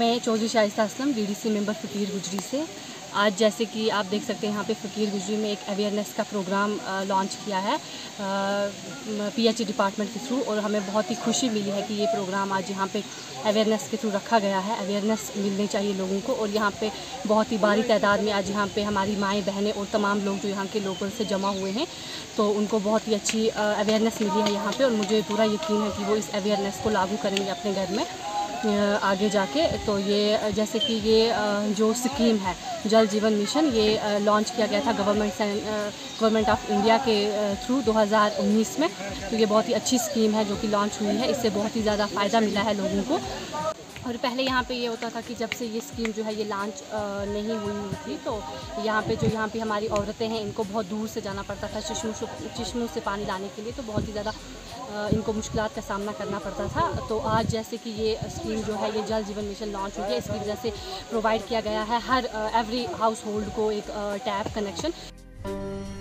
मैं Chaudhary Shaista Aslam DDC member Fakir Gujri से। आज जैसे कि आप देख सकते हैं यहाँ पे फ़कीर गुजरी में एक अवेयरनेस का प्रोग्राम लॉन्च किया है पीएचई डिपार्टमेंट के थ्रू, और हमें बहुत ही खुशी मिली है कि ये प्रोग्राम आज यहाँ पे अवेयरनेस के थ्रू रखा गया है। अवेयरनेस मिलनी चाहिए लोगों को, और यहाँ पे बहुत ही भारी तादाद में आज यहाँ पे हमारी माएँ बहनें और तमाम लोग जो यहाँ के लोकल से जमा हुए हैं, तो उनको बहुत ही अच्छी अवेयरनेस मिली है यहाँ पे, और मुझे पूरा यकीन है कि वो इस अवेयरनेस को लागू करेंगे अपने घर में आगे जाके। तो ये जैसे कि ये जो स्कीम है जल जीवन मिशन, ये लॉन्च किया गया था गवर्नमेंट ऑफ इंडिया के थ्रू 2019 में। तो ये बहुत ही अच्छी स्कीम है जो कि लॉन्च हुई है, इससे बहुत ही ज़्यादा फ़ायदा मिला है लोगों को। और पहले यहाँ पे ये होता था कि जब से ये स्कीम जो है ये लॉन्च नहीं हुई थी, तो यहाँ पे हमारी औरतें हैं, इनको बहुत दूर से जाना पड़ता था चश्मों से पानी लाने के लिए, तो बहुत ही ज़्यादा इनको मुश्किलात का सामना करना पड़ता था। तो आज जैसे कि ये स्कीम जो है ये जल जीवन मिशन लॉन्च हुई है, इसकी वजह से प्रोवाइड किया गया है हर एवरी हाउस होल्ड को एक टैप कनेक्शन।